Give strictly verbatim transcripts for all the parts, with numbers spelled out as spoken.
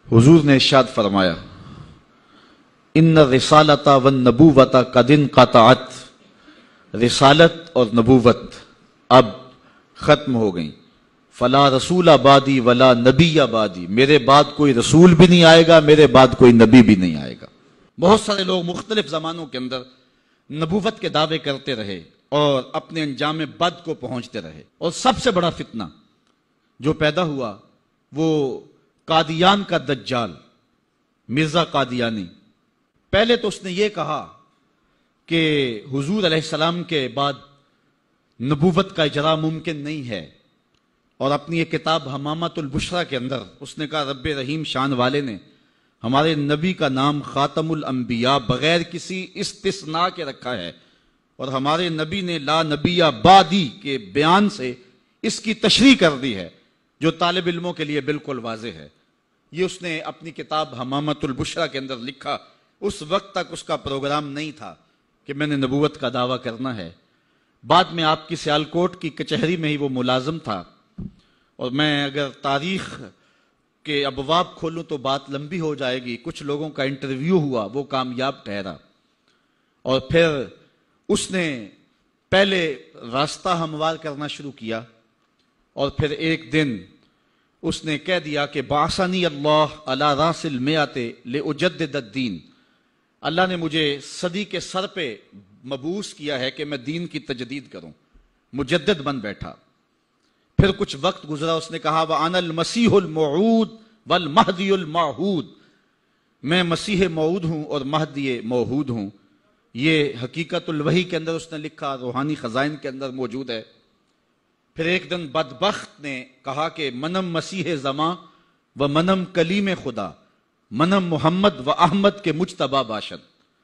حضور نے ارشاد فرمایا ان رسالت و نبوت قد انقطعت، رسالت اور نبوت اب ختم ہو گئیں. فلا رسول بعدی ولا نبی بعدی، میرے بعد کوئی رسول بھی نہیں آئے گا، میرے بعد کوئی نبی بھی نہیں آئے گا. بہت سارے لوگ مختلف زمانوں کے اندر نبوت کے دعوے کرتے رہے اور اپنے انجام بد کو پہنچتے رہے، اور سب سے بڑا فتنہ جو پیدا ہوا وہ قادیان کا دجال مرزا قادیانی. پہلے تو اس نے یہ کہا کہ حضور علیہ السلام کے بعد نبوت کا اجرا ممکن نہیں ہے، اور اپنی ایک کتاب حمامۃ البشریٰ کے اندر اس نے کہا رب رحیم شان والے نے ہمارے نبی کا نام خاتم الانبیاء بغیر کسی استثناء کے رکھا ہے، اور ہمارے نبی نے لا نبی بعدی کے بیان سے اس کی تشریح کر دی ہے جو طالب علموں کے لیے بالکل واضح ہے. یہ اس نے اپنی کتاب حمامۃ البشریٰ کے اندر لکھا. اس وقت تک اس کا پروگرام نہیں تھا کہ میں نے نبوت کا دعویٰ کرنا ہے. بعد میں آپ کی سیالکوٹ کی کچہری میں ہی وہ ملازم تھا، اور میں اگر تاریخ کے ابواب کھولوں تو بات لمبی ہو جائے گی. کچھ لوگوں کا انٹرویو ہوا، وہ کامیاب ٹھہرا، اور پھر اس نے پہلے راستہ ہموار کرنا شروع کیا، اور پھر ایک دن اس نے کہہ دیا کہ بعثنی اللہ علی راس المئۃ لأجدد الدین، اللہ نے مجھے صدی کے سر پہ مبعوث کیا ہے کہ میں دین کی تجدید کروں. مجدد بن بیٹھا. پھر کچھ وقت گزرا، اس نے کہا وَأَنَا الْمَسِيحُ الْمَوْعُودُ وَالْمَهْدِيُّ الْمَوْعُودُ، میں مسیح موعود ہوں اور مہدی موعود ہوں. یہ حقیقت الوحی کے اندر اس نے لکھا، روحانی خزائن کے اندر موجود ہے. پھر ایک دن بدبخت نے کہا کہ منم مسیح زماں و منم کلیم خدا، منم محمد و احمد کے مجتبی باشد،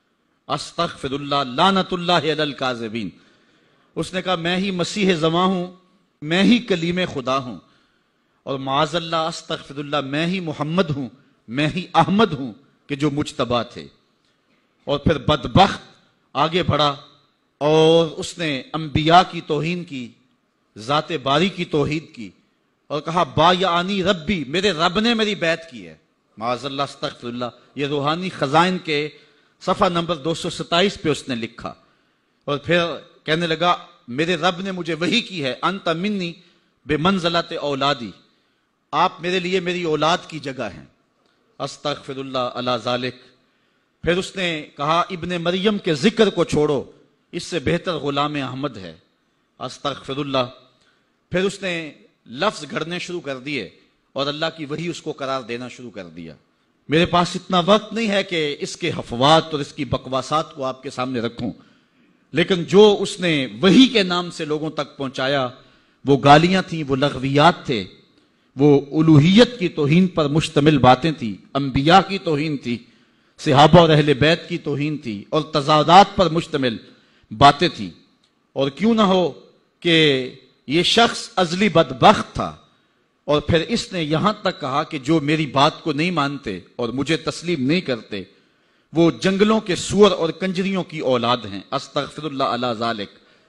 استغفر اللہ لعنت اللہ علی الکاذبین. اس نے کہا میں ہی مسیح زماں ہوں، میں ہی کلیم خدا ہوں، اور معاذ اللہ استغفر اللہ میں ہی محمد ہوں، میں ہی احمد ہوں کہ جو مجتبی تھے. اور پھر بدبخت آگے بڑھا اور اس نے انبیاء کی توہین کی، ذات باری کی توحید کی، اور کہا بایعنی ربی، میرے رب نے میری بیعت کی ہے. معاذ اللہ استغفر اللہ. یہ روحانی خزائن کے صفحہ نمبر دو سو ستائیس پہ اس نے لکھا. اور پھر کہنے لگا میرے رب نے مجھے وحی کی ہے، انت منی بمنزلت اولادی، آپ میرے لیے میری اولاد کی جگہ ہیں. استغفر اللہ علی ذالک. پھر اس نے کہا ابن مریم کے ذکر کو چھوڑو، اس سے بہتر غلام احمد ہے. استغفر اللہ. پھر اس نے لفظ گھڑنے شروع کر دیے اور اللہ کی وحی اس کو قرار دینا شروع کر دیا. میرے پاس اتنا وقت نہیں ہے کہ اس کے حفوات اور اس کی بکواسات کو آپ کے سامنے رکھوں، لیکن جو اس نے وحی کے نام سے لوگوں تک پہنچایا وہ گالیاں تھیں، وہ لغویات تھے، وہ الوہیت کی توہین پر مشتمل باتیں تھیں، انبیاء کی توہین تھی، صحابہ اور اہل بیت کی توہین تھی، اور تضادات پر مشتمل باتیں تھیں. اور کیوں نہ ہو کہ یہ شخص ازلی بدبخت تھا، اور پھر اس نے یہاں تک کہا کہ جو میری بات کو نہیں مانتے اور مجھے تسلیم نہیں کرتے وہ جنگلوں کے سور اور کنجریوں کی اولاد ہیں. استغفر اللہ علی ذالک.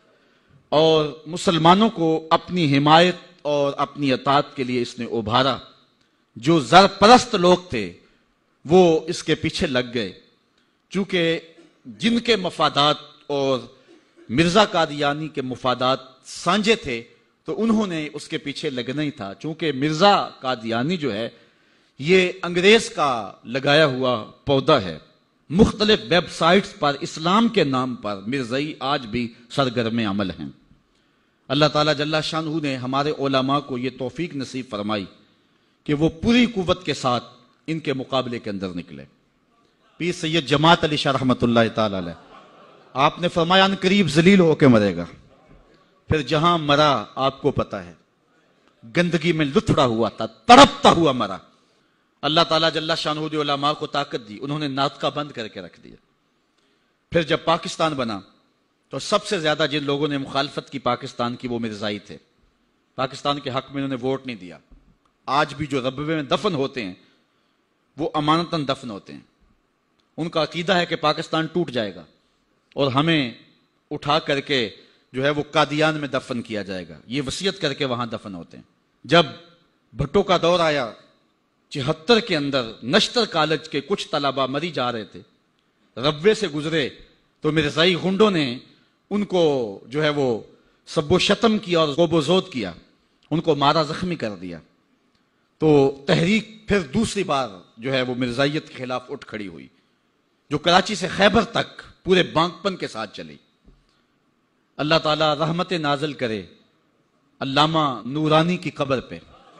اور مسلمانوں کو اپنی حمایت اور اپنی اطاعت کے لیے اس نے ابھارا. جو زر پرست لوگ تھے وہ اس کے پیچھے لگ گئے، چونکہ جن کے مفادات اور مرزا قادیانی کے مفادات سانجے تھے تو انہوں نے اس کے پیچھے لگنا ہی تھا. چونکہ مرزا قادیانی جو ہے یہ انگریز کا لگایا ہوا پودا ہے. مختلف ویب سائٹس پر اسلام کے نام پر مرزائی آج بھی سرگرم عمل ہیں. اللہ تعالیٰ جل شانہ نے ہمارے علماء کو یہ توفیق نصیب فرمائی کہ وہ پوری قوت کے ساتھ ان کے مقابلے کے اندر نکلے. پیر سید جماعت علی شاہ رحمۃ اللہ تعالی علیہ، آپ نے فرمایا ان قریب ذلیل ہو کے مرے گا. پھر جہاں مرا آپ کو پتا ہے، گندگی میں لتھڑا ہوا تھا، تڑپتا ہوا مرا. اللہ تعالیٰ جل شانہ نے علماء کو طاقت دی، انہوں نے ناطقہ بند کر کے رکھ دیا. پھر جب پاکستان بنا تو سب سے زیادہ جن لوگوں نے مخالفت کی پاکستان کی وہ مرزائی تھے. پاکستان کے حق میں انہوں نے ووٹ نہیں دیا. آج بھی جو ربوے میں دفن ہوتے ہیں وہ امانتاً دفن ہوتے ہیں. ان کا عقیدہ ہے کہ پاکستان ٹوٹ جائے گا اور ہمیں اٹھا کر کے جو ہے وہ قادیان میں دفن کیا جائے گا. یہ وصیت کر کے وہاں دفن ہوتے ہیں. جب بھٹو کا دور آیا چہتر کے اندر نشتر کالج کے کچھ طلبہ مری جا رہے تھے، ربوے سے گزرے تو مرزائی غنڈوں نے ان کو جو ہے وہ سب و شتم کیا اور غوب و زود کیا، ان کو مارا، زخمی کر دیا۔ تو تحریک پھر دوسری بار جو ہے وہ مرزائیت کے خلاف اٹھ کھڑی ہوئی، جو کراچی سے خیبر تک پورے بانکپن کے ساتھ چلی۔ اللہ تعالیٰ رحمت نازل کرے علامہ نورانی کی قبر پہ۔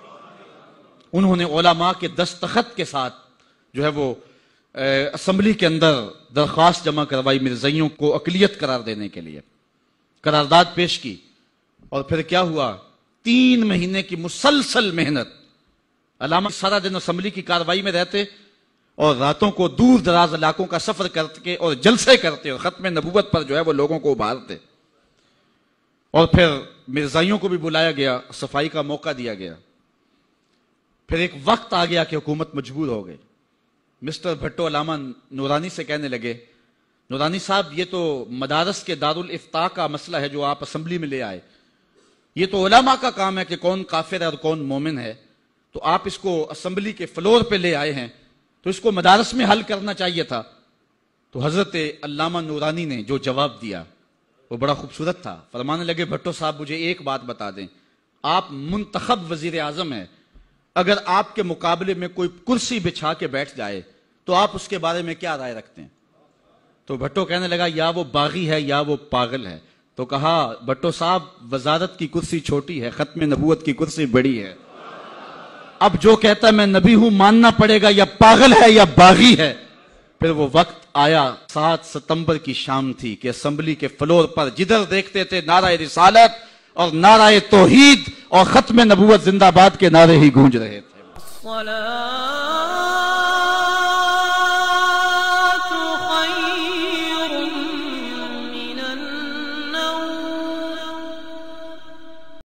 انہوں نے علماء کے دستخط کے ساتھ جو ہے وہ اسمبلی کے اندر درخواست جمع کروائی مرزائیوں کو اقلیت قرار دینے کے لیے، قرارداد پیش کی، اور پھر کیا ہوا؟ تین مہینے کی مسلسل محنت۔ علامہ سارا دن اسمبلی کی کاروائی میں رہتے اور راتوں کو دور دراز علاقوں کا سفر کرتے اور جلسے کرتے اور ختم نبوت پر جو ہے وہ لوگوں کو ابھارتے، اور پھر مرزائیوں کو بھی بلایا گیا، صفائی کا موقع دیا گیا۔ پھر ایک وقت آ گیا کہ حکومت مجبور ہو گئی۔ مسٹر بھٹو علامہ نورانی سے کہنے لگے، نورانی صاحب یہ تو مدارس کے دارالافتاء کا مسئلہ ہے جو آپ اسمبلی میں لے آئے، یہ تو علماء کا کام ہے کہ کون کافر ہے اور کون مومن ہے، تو آپ اس کو اسمبلی کے فلور پہ لے آئے ہیں تو اس کو مدارس میں حل کرنا چاہیے تھا۔ تو حضرت علامہ نورانی نے جو جواب دیا وہ بڑا خوبصورت تھا۔ فرمانے لگے، بھٹو صاحب مجھے ایک بات بتا دیں، آپ منتخب وزیر اعظم ہیں، اگر آپ کے مقابلے میں کوئی کرسی بچھا کے بیٹھ جائے تو آپ اس کے بارے میں کیا رائے رکھتے ہیں؟ تو بھٹو کہنے لگا، یا وہ باغی ہے یا وہ پاگل ہے۔ تو کہا، بھٹو صاحب وزارت کی کرسی چھوٹی ہے، ختم نبوت کی کرسی بڑی ہے، اب جو کہتا ہے میں نبی ہوں ماننا پڑے گا، یا پاگل ہے یا باغی ہے۔ پھر وہ وقت آیا، سات ستمبر کی شام تھی کہ اسمبلی کے فلور پر جدھر دیکھتے تھے نعرہ رسالت اور نعرہ توحید اور ختم نبوت زندہ باد کے نعرے ہی گونج رہے تھے۔